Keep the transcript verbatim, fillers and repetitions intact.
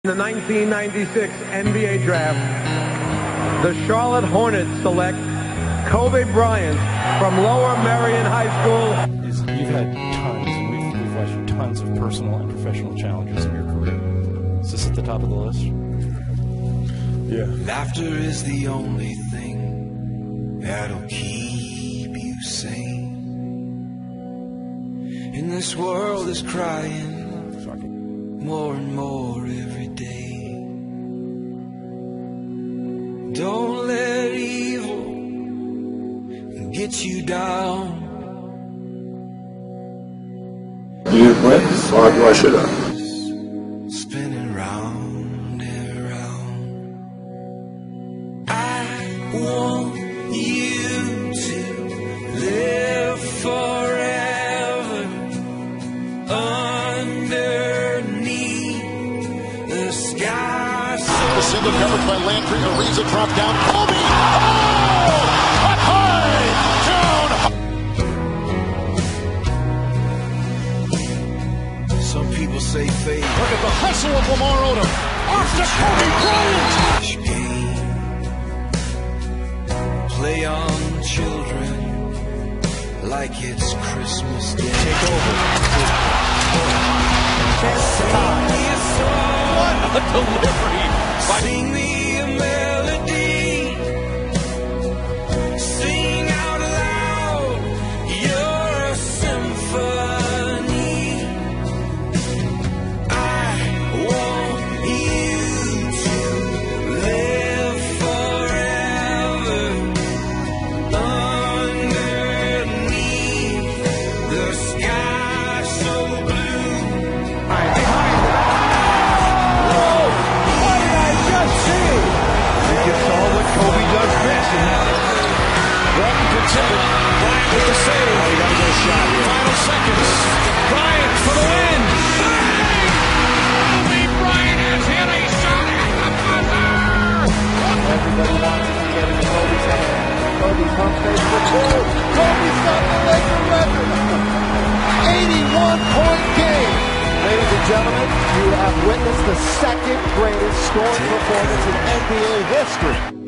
In the nineteen ninety-six N B A Draft, the Charlotte Hornets select Kobe Bryant from Lower Merion High School. You've had tons, and we've, we've watched you tons of personal and professional challenges in your career. Is this at the top of the list? Yeah. Laughter is the only thing that'll keep you sane. And this world is crying more and more every day. Don't let evil get you down. You quit? Why, why should I? Spinning round and round. I want you to live forever underneath the sky. The single covered by Landry. Ariza dropped down. Kobe! Oh! A high down! Some people say fate. Look at the hustle of Lamar Odom. Off to Kobe Bryant! Play on children like it's Christmas Day. Take over. Sing me a song. What a delivery. Sing me a melody. Sing out loud. You're a symphony. I want you to live forever underneath the sky so blue. Behind the back. Whoa! What did I just see? I think you saw what Kobe does best. Walton to tip it. Bryant with the save. Oh, you got to get a shot here. Final seconds. Bryant for the win. Kobe Bryant has hit a shot at the buzzer. Everybody wants to get in Kobe's hand. Kobe's home base for two. Kobe's got the Laker record. eighty-one point game. Ladies and gentlemen, you have witnessed the second greatest scoring performance in N B A history.